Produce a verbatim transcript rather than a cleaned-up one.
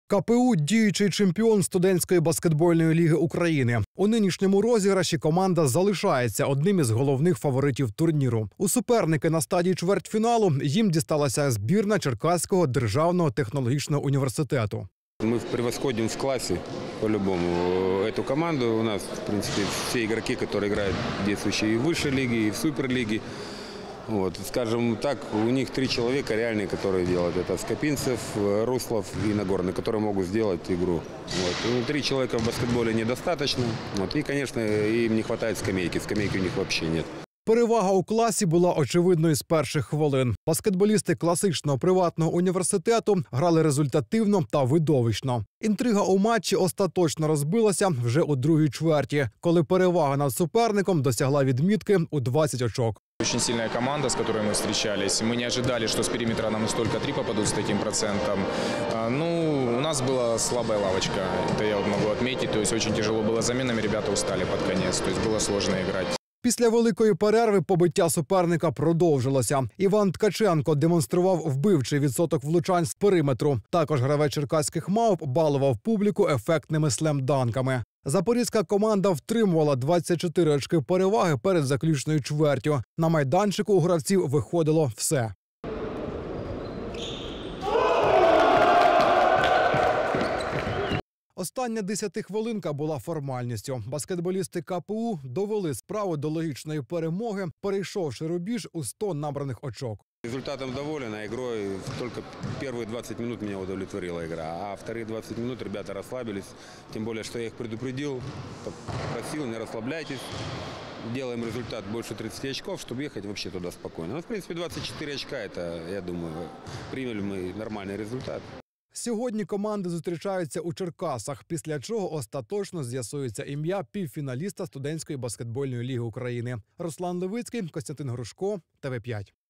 КПУ – діючий чемпіон студентської баскетбольної ліги України. У нинішньому розіграші команда залишається одним із головних фаворитів турніру. У суперники на стадії чвертьфіналу їм дісталася збірна Черкаського державного технологічного університету. Мы превосходим в классе по-любому эту команду. У нас, в принципе, все игроки, которые играют действующие и в высшей лиге, и в суперлиге. Вот, скажем так, у них три человека реальные, которые делают. Это Скопинцев, Руслов и Нагорный, которые могут сделать игру. Вот. Ну, три человека в баскетболе недостаточно. Вот. И, конечно, им не хватает скамейки. Скамейки у них вообще нет. Перевага у класі була очевидною з перших хвилин. Баскетболісти класичного приватного університету грали результативно та видовищно. Інтрига у матчі остаточно розбилася вже у другій чверті, коли перевага над суперником досягла відмітки у двадцять очок. Очень сильная команда, с которой мы встречались. Мы не ожидали, что с периметра нам столько три попадут с таким процентом. Ну, у нас была слабая лавочка, это я вот могу отметить. То есть очень тяжело было заменами, ребята устали под конец. То есть было сложно играть. Після великої перерви побиття суперника продовжилося. Іван Ткаченко демонстрував вбивчий відсоток влучань з периметру. Також гравець черкаських мавп балував публіку ефектними слемданками. Запорізька команда втримувала двадцять чотири очки переваги перед заключною чвертю. На майданчику у гравців виходило все. Остання десятихвилинка була формальністю. Баскетболісти КПУ довели справу до логічної перемоги, перейшовши рубіж у сто набраних очок. Результатом доволен, а игрой только первые двадцать минут меня удовлетворила игра. А вторые двадцать минут ребята расслабились. Тем более, что я их предупредил, просил, не расслабляйтесь. Делаем результат больше тридцати очков, чтобы ехать вообще туда спокойно. Ну, в принципе, двадцать четыре очка, это, я думаю, приняли мы нормальный результат. Сьогодні команди зустрічаються у Черкасах, після чого остаточно з'ясується ім'я півфіналіста студентської баскетбольної ліги України. Руслан Левицький, Костянтин Грушко, Т В п'ять.